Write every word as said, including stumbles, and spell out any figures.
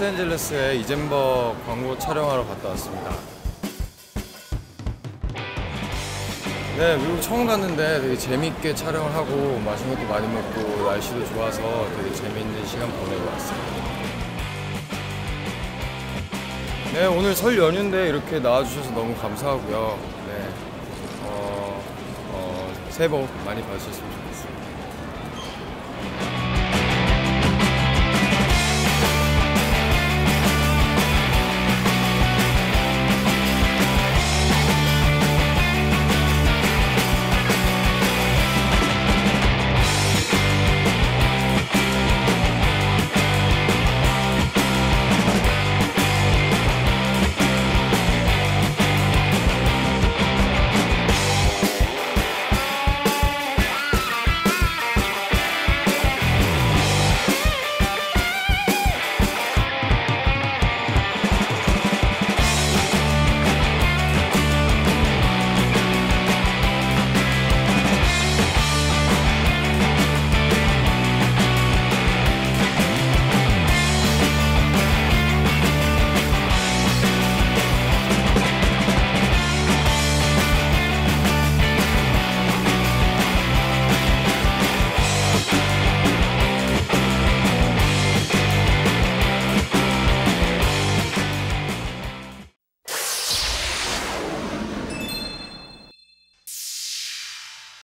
로스앤젤레스에 이젠버 광고 촬영하러 갔다 왔습니다. 네, 미국 처음 갔는데 되게 재밌게 촬영을 하고 맛있는 것도 많이 먹고 날씨도 좋아서 되게 재밌는 시간 보내고 왔어요. 네, 오늘 설 연휴인데 이렇게 나와주셔서 너무 감사하고요. 네, 어, 어, 새해 복 많이 받으셨으면 좋겠습니다.